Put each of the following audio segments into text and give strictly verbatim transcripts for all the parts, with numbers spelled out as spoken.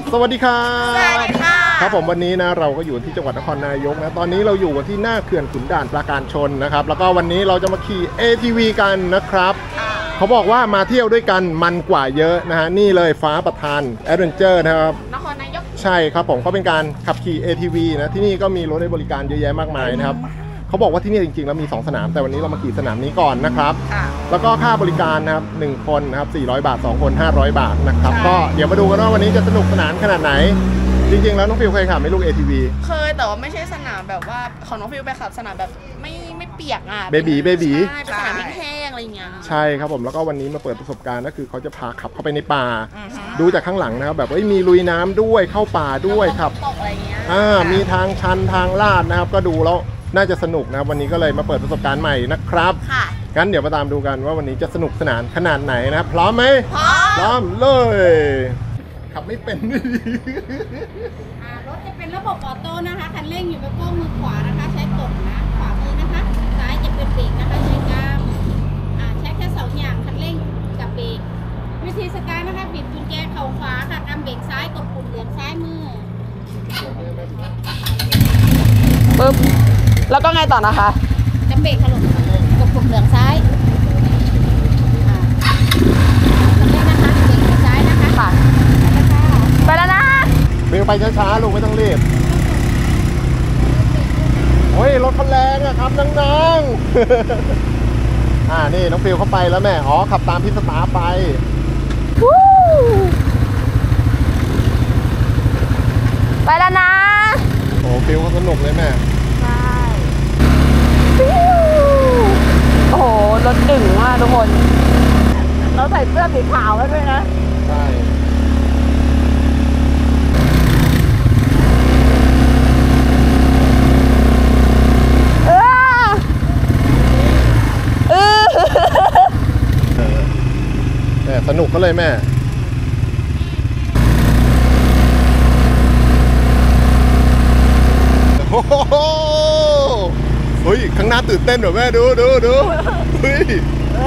สวัสดีครับสวัสดีค่ะครับผมวันนี้นะเราก็อยู่ที่จังหวัดนครนายกนะตอนนี้เราอยู่กันที่หน้าเขื่อนขุนด่านปราการชนนะครับแล้วก็วันนี้เราจะมาขี่ เอ ที วี กันนะครับเขาบอกว่ามาเที่ยวด้วยกันมันกว่าเยอะนะฮะนี่เลยฟ้าประทานแอดเวนเจอร์นะครับนครนายกใช่ครับผมเขาเป็นการขับขี่ เอ ที วี นะที่นี่ก็มีรถให้บริการเยอะแยะมากมายนะครับเขาบอกว่าที่นี่จริงๆแล้วมีสองสนามแต่วันนี้เรามาขี่สนามนี้ก่อนนะครับแล้วก็ค่าบริการนะครับหนึ่งคนนะครับสี่ร้อยบาทสองคนห้าร้อยบาทนะครับก็เดี๋ยวมาดูกันว่าวันนี้จะสนุกสนานขนาดไหนจริงๆแล้วน้องฟิวเคยขับไหมลูก เอ ที วีเคยแต่ว่าไม่ใช่สนามแบบว่าของน้องฟิวไปขับสนามแบบไม่ไม่เปียกอ่ะเบบีเบบีใช่เป็นสนามแห้งๆอะไรเงี้ยใช่ครับผมแล้วก็วันนี้มาเปิดประสบการณ์ก็คือเขาจะพาขับเข้าไปในป่าดูจากข้างหลังนะครับแบบว่ามีลุยน้ำด้วยเข้าป่าด้วยครับตกอะไรเงี้ยอ่ามีทางชันทางลาดนะครับก็ดูแล้วน่าจะสนุกนะครับวันนี้ก็เลยมาเปิดประสบการณ์ใหม่นะครับค่ะงั้นเดี๋ยวมาตามดูกันว่าวันนี้จะสนุกสนานขนาดไหนนะครับพร้อมไหมพร้อมพร้อมเลยขับไม่เป็นรถจะเป็นระบบออโต้นะคะคันเร่งอยู่บนโป้งมือขวานะคะใช้กดนะขวามือนะคะซ้ายจะเป็นเบรกนะคะใช้กล้ามใช้แค่สองอย่างคันเร่งกับเบรกวิธีสตาร์ทนะคะบิดกุญแจเข่าขวาค่ะกำเบรกซ้ายกดปุ่มเหลืองซ้ายมือปึ๊บแล้วก็ไงต่อนะคะกำเบรกค่ะลูกกดปุ่มเหลืองซ้ายคันเร่งนะคะเบรกซ้ายนะคะค่ะไปแล้วนะเบลไปช้าๆลูกไม่ต้องรีบโอ้ยรถเขาแรงอะครับน้องๆอ่านี่น้องฟิวเข้าไปแล้วแม่อ๋อขับตามพี่สตาร์ไปไปแล้วนะโอ้ฟิวเขาสนุกเลยแม่ใช่โอ้โหรถดึงมากทุกคนเราใส่เสื้อสีขาวแล้วด้วยนะใช่สนุกก็เลยแม่โอ้โหเฮ้ยข้างหน้าตื่นเต้นเหรอแม่ดูดูดูเฮ้ย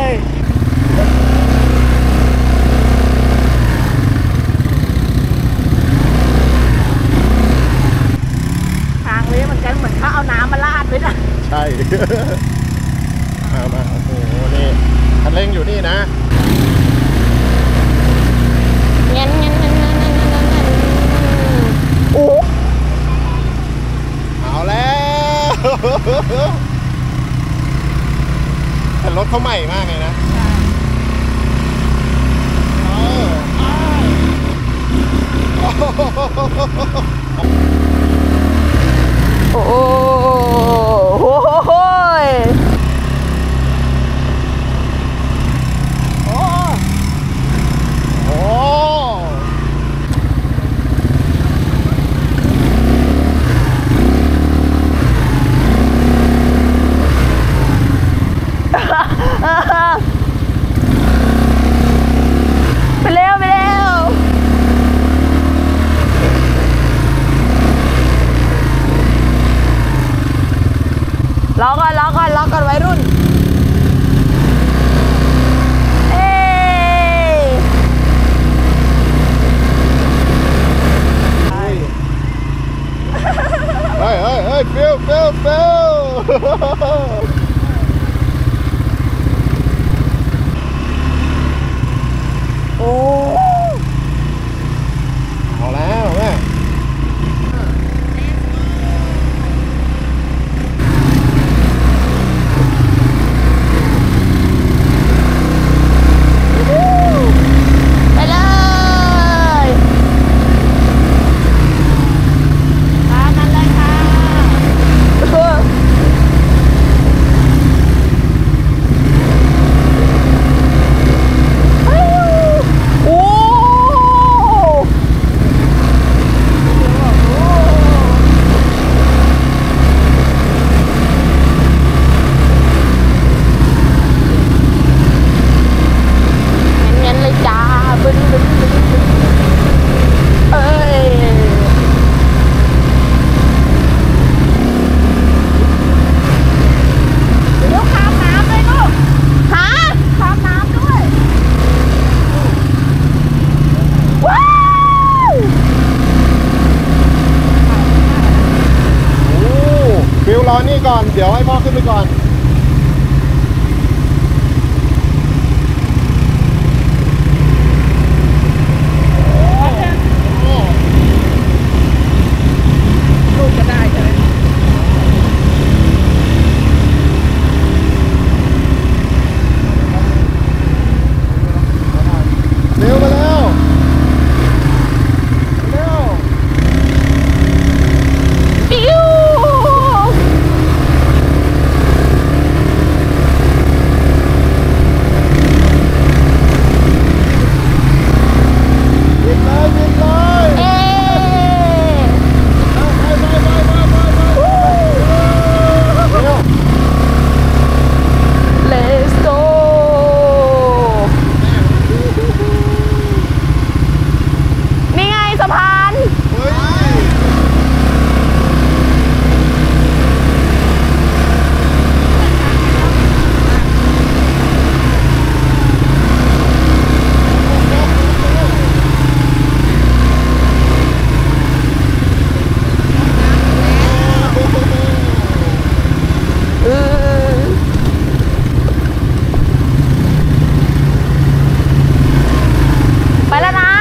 ทางนี้เหมือนกันเหมือนเขาเอาน้ำมาลาดไว้นะใช่มามาโอ้โหนี่คันเร่งอยู่นี่นะงั้นงั้นงั้นงั้นงั้นงั้นงั้นโอ้เอาแล้วแต่รถเขาใหม่มากเลยนะโอ้โหไปเร็วไปเร็วรอก่อนรอก่อนรอก่อนวัยรุ่นเอ้เฮ้ยเฮ้ยเฮ้ยฟิลฟิลฟิลโอ้เอาแล้วแม่ไปเลยตามนั้นเลยค่ะก่อนเดี๋ยวให้พ่อขึ้นไปก่อนลูกก็ได้ใช่ไหมเร็วมาแล้วเร็วปิ้วบินเลยบินเลยเอ๊ไปไปไปไปไปไปเร็ว Let's go นี่ไงสะพานเฮ้ยเออไปแล้วนะ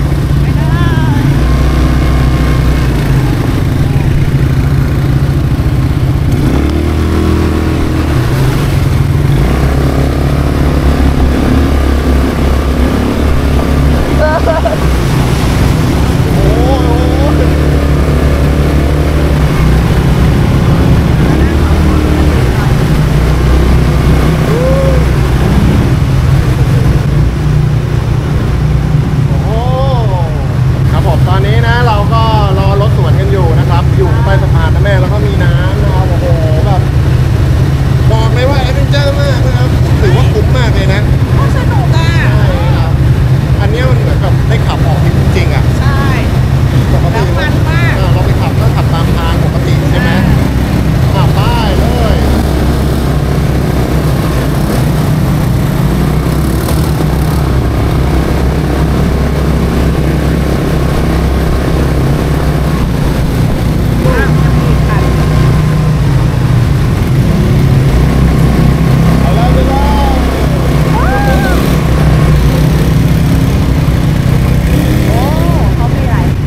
โอ้ครับผมตอนนี้นะเราก็รอรถสวนกันอยู่นะครับ อยู่ใต้สะพานนะแม่แล้วก็มีน้ำนะครับโอ้โหแบบบอกเลยว่าแอดเวนเจอร์มากนะครับถือว่าคุ้มมากเลยนะสนุกอ่ะใช่ครับอันเนี้ยมันเหมือนกับได้ขับออกจริงๆอ่ะใช่ปกติแล้วมันมากเออเราไปขับก็ขับตามทางปกติใช่ไหมอ่าป้ายเลยเอาแล้วไปแล้วโอ้เขามีหลายคน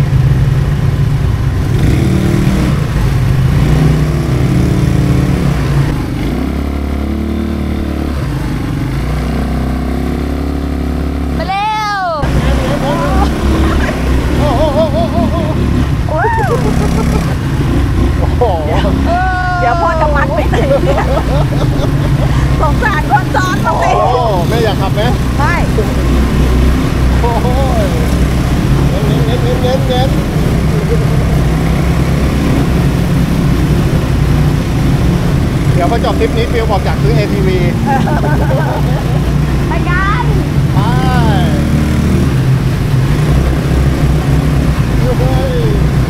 ไปเร็วโอ้โหโอ้โหโอ้โหโอ้โหเดี๋ยวพ่อจะมัดไปไหนเนี่ยสงสารคนซ้อนต้องโอ้สิโหแม่อยากขับไหมไม่โอ้โหเน้นเน้นเน้นเน้นเน้นเดี๋ยวพอจบทริปนี้ฟิวบอกอยากซื้อ เอ ที วีไปกันไปเฮ้ย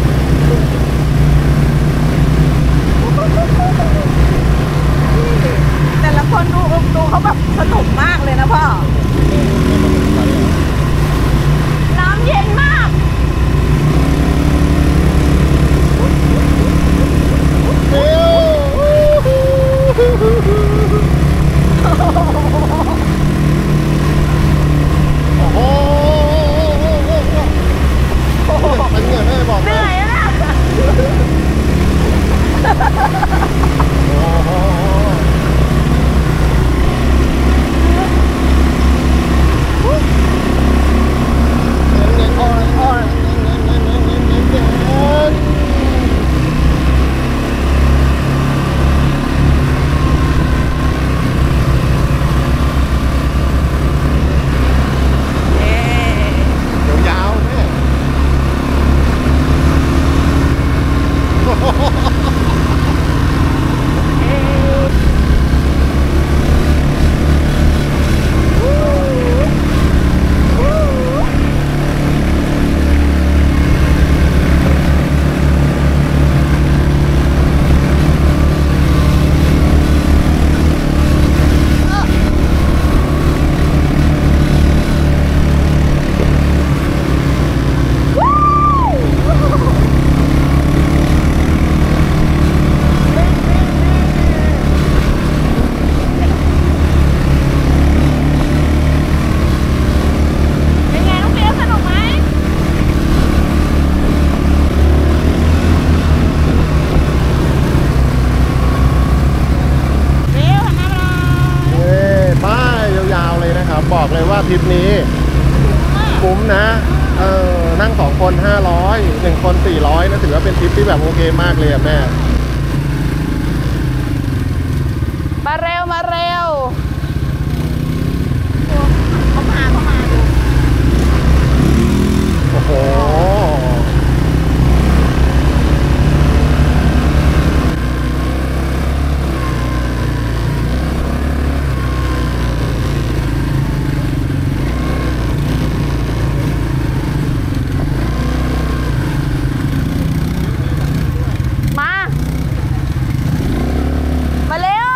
แต่ละคนดูดูเขาแบบสนุกมากเลยนะพ่อ น้ำเย็นมากฟิวเออนั่งสองคนห้าร้อยหนึ่งคนสี่ร้อยนะถือว่าเป็นทริปที่แบบโอเคมากเลยอะแม่มาเร็วมาเร็วเขามาเขามาดูโอ้โหมามาเร็ว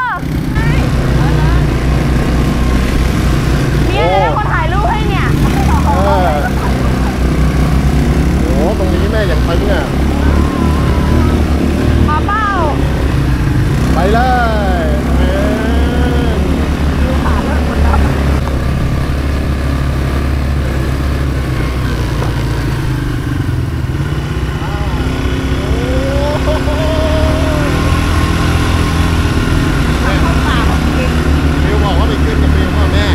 เนี่ยจะได้คนถ่ายรูปให้เนี่ยเออโอ้ตรงนี้แม่อย่างตึงอ่ะมาเป้าไปเลยแม่ฟิวบอกว่าไปขึ้นกับฟิวพ่อแม่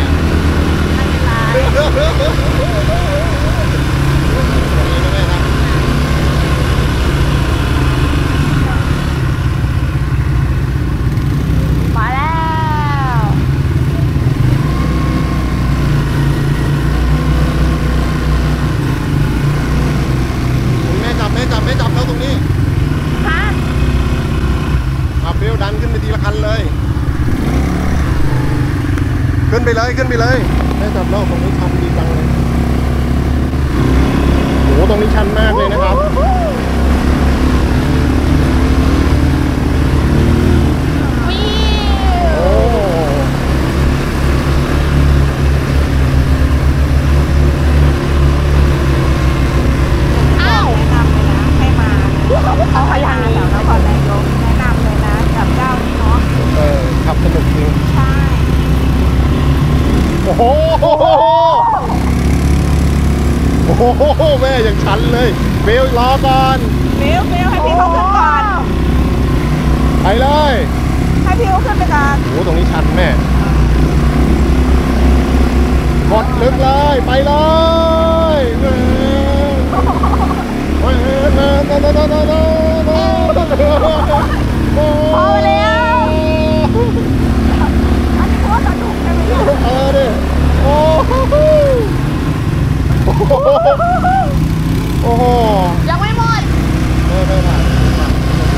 มาแล้วแม่จับแม่จับแม่จับเขาตรงนี้ฮะขับฟิวดันขึ้นไปทีละคันเลย ขึ้นไปเลยขึ้นไปเลยแม่จับแล้วตรงนี้ชันดีจังเลยโหตรงนี้ชันมากเลยนะครับวิวโอ้อ้าวแนะนำเลยนะให้มาเอาพยางนี้นครนายกแนะนำเลยนะกับเจ้านี่เนาะเออขับสนุกจริงใช่โอ้โหโอ้โหแม่ยังชันเลยเบลรอก่อนฟิวฟิวให้พี่เขาขึ้นก่อนไปเลยให้พี่เขาขึ้นไปก่อนโอ้ตรงนี้ชันแม่กดลึกเลยไปเลยเฮ้ยเฮ้ยเฮ้ยเฮ้ยเฮ้ยเฮ้ยเฮ้ยเฮ้ยเฮ้ยพอแล้วอันนี้พูดสนุกใช่ไหมเนี่ยเออดิโอ้โหโอ้โหโอ้โหยังไม่หมดไม่ไม่ผ่านไม่ผ่าน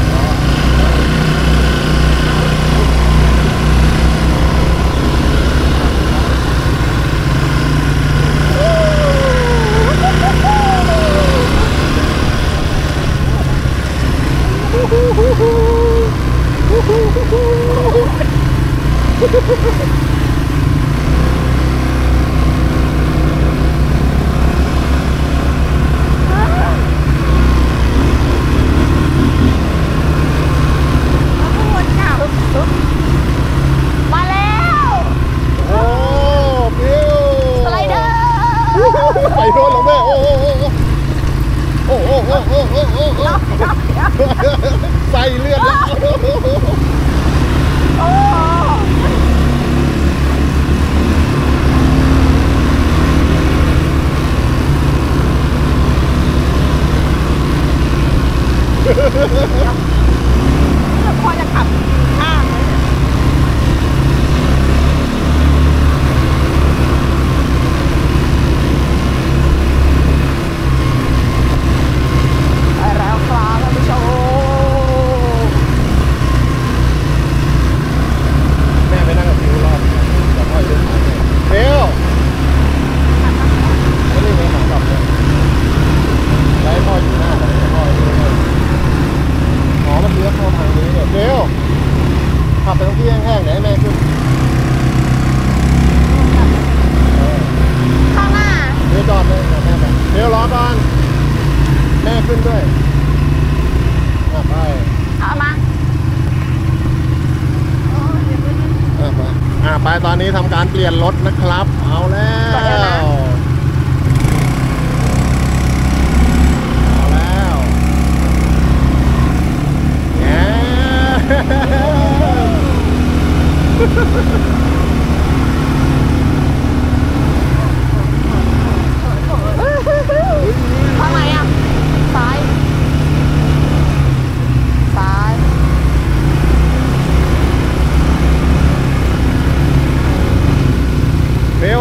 มาแล้วโอ้ฟิวสไลเดอร์ไปโดนแล้วแม่โอ้โหโอ้โหโอ้โหโอ้โหโอ้โหโอ้โหใส่เลือดแล้วโอ้พอจะขับข้ามเลยไปแล้วครับท่านผู้ชมแม่ไปนั่งกับฟิวรอบกับพ่ออยู่ด้วยกันฟิวไม่ได้ไปหากับเลยไล่พ่ออยู่หน้าเลยพ่ออยู่ด้วยอ๋อมันเลี้ยวเข้าทางนี้เนี่ยฟิวขับไปตรงที่แห้งๆเดี๋ยวให้แม่ขึ้นเออข้างหน้าเดี๋ยวจอดเลยเดี๋ยวแม่ไปเดี๋ยวรอก่อนแม่ขึ้นด้วยอ่ะไปเอามาอ่ะไปอ่ะไปตอนนี้ทำการเปลี่ยนรถนะครับเอาแล้วเอาแล้วแย่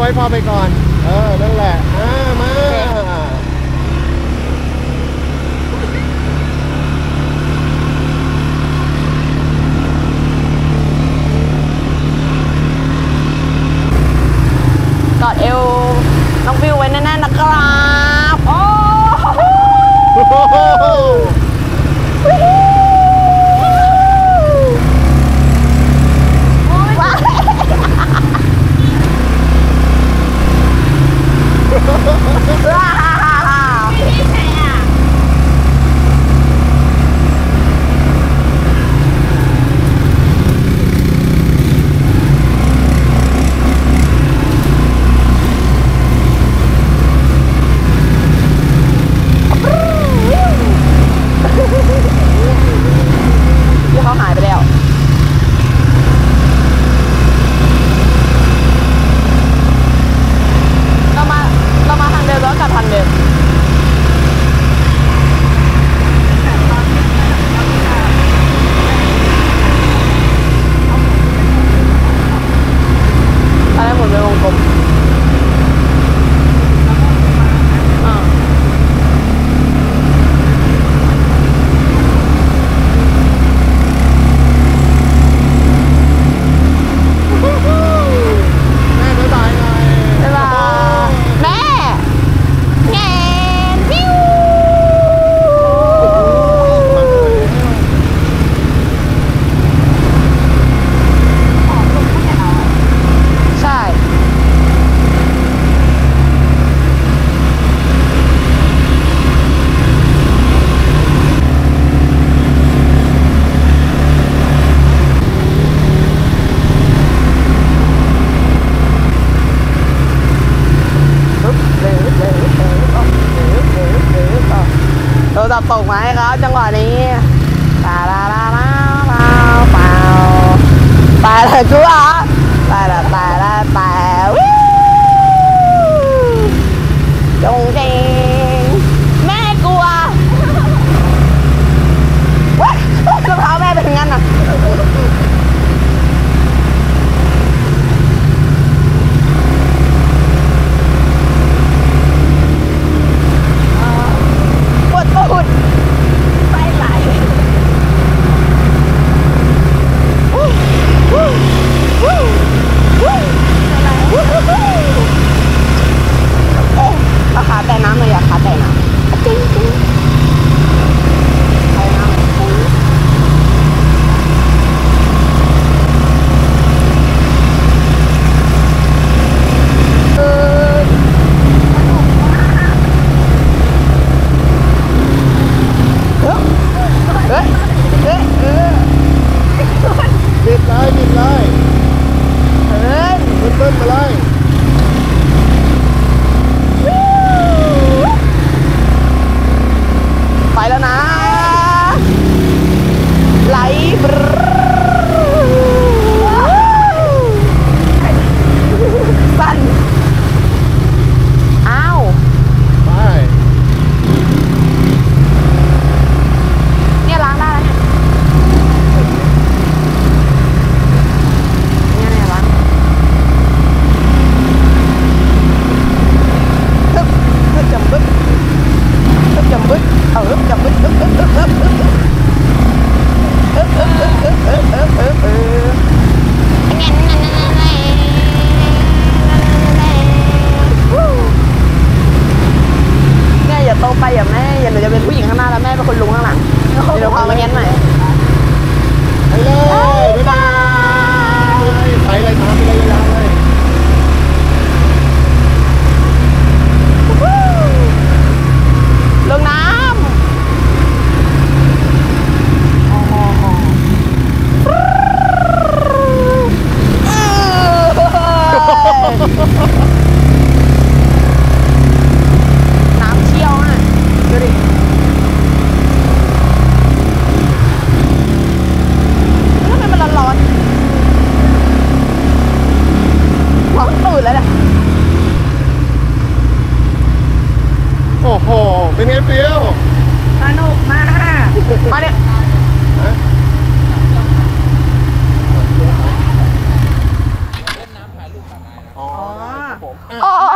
อยๆเข้าไปก่อนเออนั่นแหละอ่ามากอดเอวน้องฟิวไว้แน่ๆนะครับโอ้พี่ใส่อ่ะที่เขาหายไปแล้วเรามาเรามาทางเดิมแล้วกลับทางเดิมอะไรหมุนเป็นวงกลมอ่าแม่บ๊ายบายหน่อยบ๊ายบายแม่แงนพิวใช่เราจับตกไหมครับจังหวะนี้ตาลาลาลาลาเปล่าตายแล้วกูอ่ะตายแล้วตายแล้วตายวิวจงเจงแม่กลัวว้ายรองเท้าแม่เป็นงั้นอ่ะปวดตูดไส้ไหลวู้วู้วู้วู้วู้วู้เอ๊ะเอาขาแต่น้ำเลยอะขาแต่น้ำจริงจริงใส่น้ำจริงเออเฮ้ยเฮ้ยเฮ้ยเฮ้ยบิดเลยบิดเลยเฮ้ยบึ้นๆมาเลยไปแล้วนะไหลบรสั่นอ้าวไปเนี่ยล้างได้แล้วเนี่ยเนี่ยเนี่ยล้างฮึบฮึบจำบึ๊ดฮึบจำบึ๊ดเอาฮึบจำบึ๊ดฮึบฮึบฮึบฮึบฮึบฮึบฮึบฮึบฮึบฮึบฮึบฮึบเนี่ยอย่าโตไปอย่าแม่อย่าหนูจะเป็นผู้หญิงข้างหน้าแล้วแม่เป็นคนลุงข้างหลังเดี๋ยวพามาเงี้ยใหม่ไปเลยบ๊ายบายไปเลยตามไปเลยยาวๆเลยลงน้ำน้ำเชี่ยวอ่ะดูดิแล้วทำไมมันร้อนๆร้อนตื่นแล้วเนี่ยโอ้โหเป็นไงฟิวสนุกมากมาเนี่ยอ๋ออ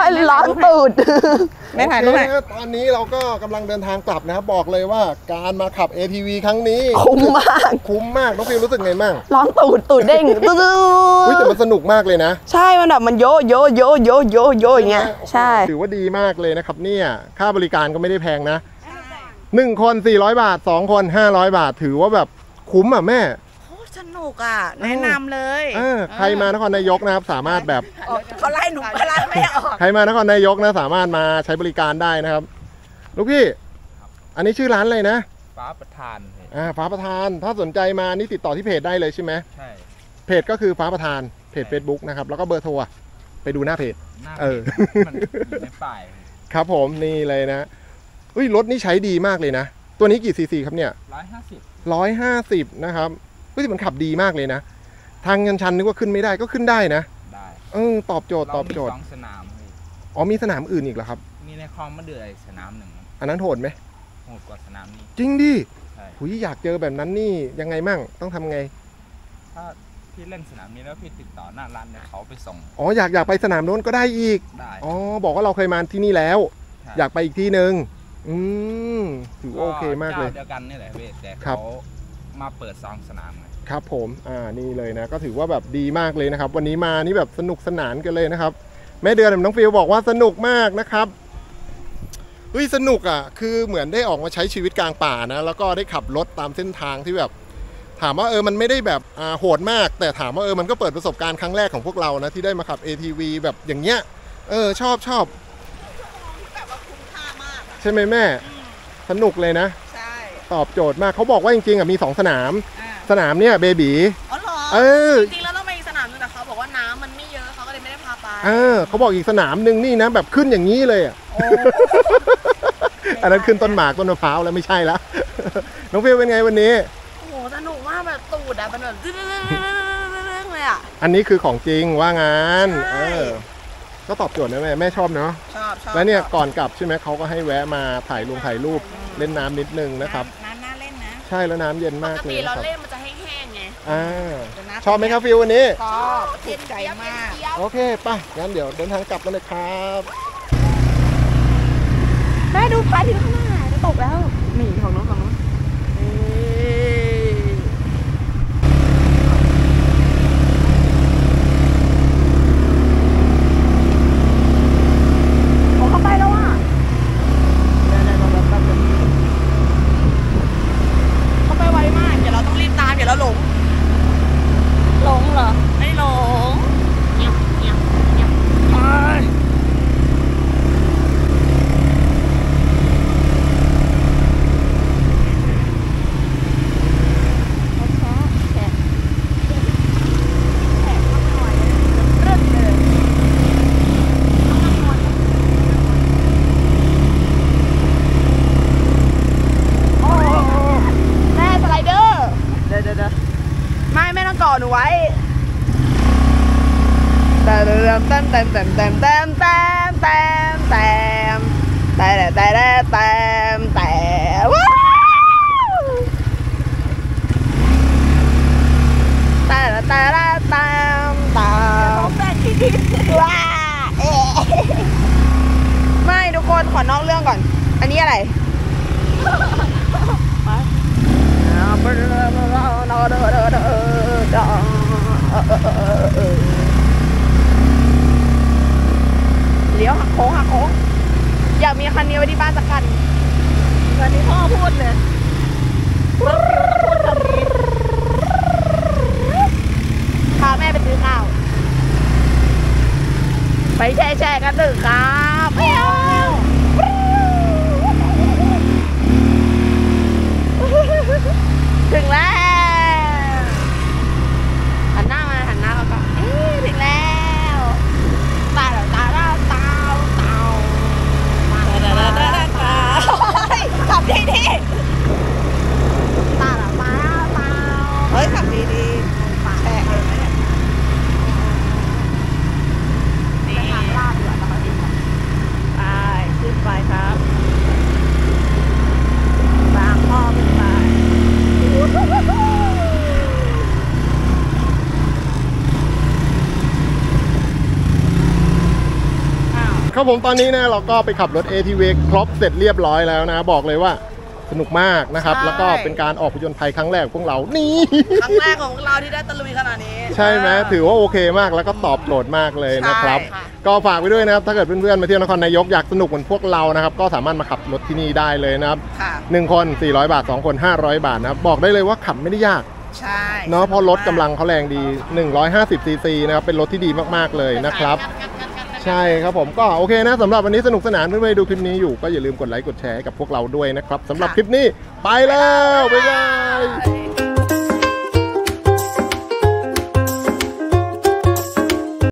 ล้างตูดไม่ถ่ายรูปไหมตอนนี้เราก็กำลังเดินทางกลับนะครับบอกเลยว่าการมาขับ เอ ที วี ครั้งนี้คุ้มมากคุ้มมากน้องฟิวรู้สึกไงบ้างล้างตูดตูดเด้งตูดแต่มันสนุกมากเลยนะใช่มันแบบมันโยโยโยโยโยโยอย่างเงี้ยใช่ถือว่าดีมากเลยนะครับเนี่ยค่าบริการก็ไม่ได้แพงนะหนึ่งคนสี่ร้อยบาทสองคนห้าร้อยบาทถือว่าแบบคุ้มอ่ะแม่โคตรสนุกอ่ะแนะนำเลยใครมานครนายกนะครับสามารถแบบเขาไล่หนูไล่ไม่ออกใครมานครนายกนะสามารถมาใช้บริการได้นะครับลูกพี่อันนี้ชื่อร้านอะไรนะฟ้าประธานอ่าฟ้าประธานถ้าสนใจมานี่ติดต่อที่เพจได้เลยใช่ไหมใช่เพจก็คือฟ้าประธานเพจ Facebook นะครับแล้วก็เบอร์โทรไปดูหน้าเพจเออมันอยู่ในป้ายครับผมนี่เลยนะอุ้ยรถนี่ใช้ดีมากเลยนะตัวนี้กี่ซีซีครับเนี่ยร้อยห้าสิบร้อยห้าสิบนะครับเฮ้ยมันขับดีมากเลยนะทางชันๆนึกว่าขึ้นไม่ได้ก็ขึ้นได้นะได้เออตอบโจทย์ตอบโจทย์สนามอ๋อมีสนามอื่นอีกเหรอครับมีในคลองมะเดื่อสนามหนึ่งอันนั้นโหดไหมโหดกว่าสนามนี้จริงดิหุยอยากเจอแบบนั้นนี่ยังไงมั่งต้องทำไงถ้าพี่เล่นสนามนี้แล้วพี่ติดต่อหน้าร้านเนี่ยเขาไปส่งอ๋ออยากอยากไปสนามโน้นก็ได้อีกได้อ๋อบอกว่าเราเคยมาที่นี่แล้วอยากไปอีกที่หนึ่งอืมถือโอเคมากเลยเดียวกันนี่แหละเว้ยแต่เขามาเปิดซองสนามครับผมอ่านี่เลยนะก็ถือว่าแบบดีมากเลยนะครับวันนี้มานี่แบบสนุกสนานกันเลยนะครับแม่เดือนน้องฟิวบอกว่าสนุกมากนะครับเฮ้ยสนุกอ่ะคือเหมือนได้ออกมาใช้ชีวิตกลางป่านะแล้วก็ได้ขับรถตามเส้นทางที่แบบถามว่าเออมันไม่ได้แบบอ่าโหดมากแต่ถามว่าเออมันก็เปิดประสบการณ์ครั้งแรกของพวกเรานะที่ได้มาขับ เอ ที วี แบบอย่างเงี้ยเออชอบชอบแบบว่าคุ้มค่ามากใช่ไหมแม่สนุกเลยนะใช่ตอบโจทย์มากเขาบอกว่าจริงๆอ่ะมีสองสนามสนามเนี่ยเบบีอ๋อเหรอเออจริงๆแล้วต้องไปอีกสนามนึงแต่เขาบอกว่าน้ำมันไม่เยอะเขาก็เลยไม่ได้พาไปเออเขาบอกอีกสนามนึงนี่นะแบบขึ้นอย่างนี้เลยอ่ะอันนั้นขึ้นต้นหมากต้นมะพร้าวแล้วไม่ใช่แล้วน้องฟิวเป็นไงวันนี้โอ้โหสนุกมากแบบตูดอ่ะเป็นแบบเรื่องเลยอ่ะอันนี้คือของจริงว่างานเออก็ตอบโจทย์นะแม่แม่ชอบเนาะชอบชอบแล้วเนี่ยก่อนกลับใช่ไหมเขาก็ให้แวะมาถ่ายลงถ่ายรูปเล่นน้ำนิดนึงนะครับน้ำน่าเล่นนะใช่แล้วน้ำเย็นมากเลยครับปกติเราเล่นมันจะแห้งๆไงอ่าชอบไหมครับฟิววันนี้ชอบติดใจมากโอเคป่ะงั้นเดี๋ยวเดินทางกลับกันเลยครับแม่ดูพระอาทิตย์ข้างหน้าจะตกแล้วหนีของน้องของน้องเขาไปแล้วอ่ะเขาไปไวมากเดี๋ยวเราต้องรีบตามเดี๋ยวเราหลงหลงเหรอไม่หลงเงียบเงียบเงียบหนูไว้แต่เต็มเต็มเต็มเต็มเต็มเต็มเต็มเต็มเต็มแต่แต่แต่แต่แต่ว้าวแต่แต่แต่แต่แต่ว้าไม่ทุกคนขอนอกเรื่องก่อนอันนี้อะไรเลี้ยวหักโค้งหักโค้งอยากมีคันนี้ไว้ที่บ้านสักคันคันนี้พ่อพูดเลยพาแม่ไปซื้อข้าวไปแช่แช่กันดึกครับถึงแล้วหันหน้ามาหันหน้ามาก่อนเอ๊ะถึงแล้วตาตาตาตาตาตาตาตาตาตาขับดีดีตาตาตาเฮ้ยขับดีดีแฉะเลยเนี่ยนี่ทางลาดเหรอตะกี้ครับผมตอนนี้นะเราก็ไปขับรถ เอ ที วี ครบเสร็จเรียบร้อยแล้วนะบอกเลยว่าสนุกมากนะครับแล้วก็เป็นการออกผจญภัยครั้งแรกของพวกเรานี่ครั้งแรกของเราที่ได้ตะลุยขนาดนี้ใช่ไหมถือว่าโอเคมากแล้วก็ตอบโจทย์มากเลยนะครับก็ฝากไว้ด้วยนะครับถ้าเกิดเพื่อนๆมาเที่ยวนครนายกอยากสนุกเหมือนพวกเรานะครับก็สามารถมาขับรถที่นี่ได้เลยนะครับหนึ่งคนสี่ร้อยบาทสองคนห้าร้อยบาทนะครับบอกได้เลยว่าขับไม่ได้ยากใช่เนาะเพราะรถกำลังเขาแรงดีหนึ่งร้อยห้าสิบซีซีนะครับเป็นรถที่ดีมากๆเลยนะครับใช่ครับผมก็โอเคนะสำหรับวันนี้สนุกสนานเพื่อนๆดูคลิปนี้อยู่ก็อย่าลืมกดไลค์กดแชร์กับพวกเราด้วยนะครับสำหรับคลิปนี้ไปแล้วบ๊ายบาย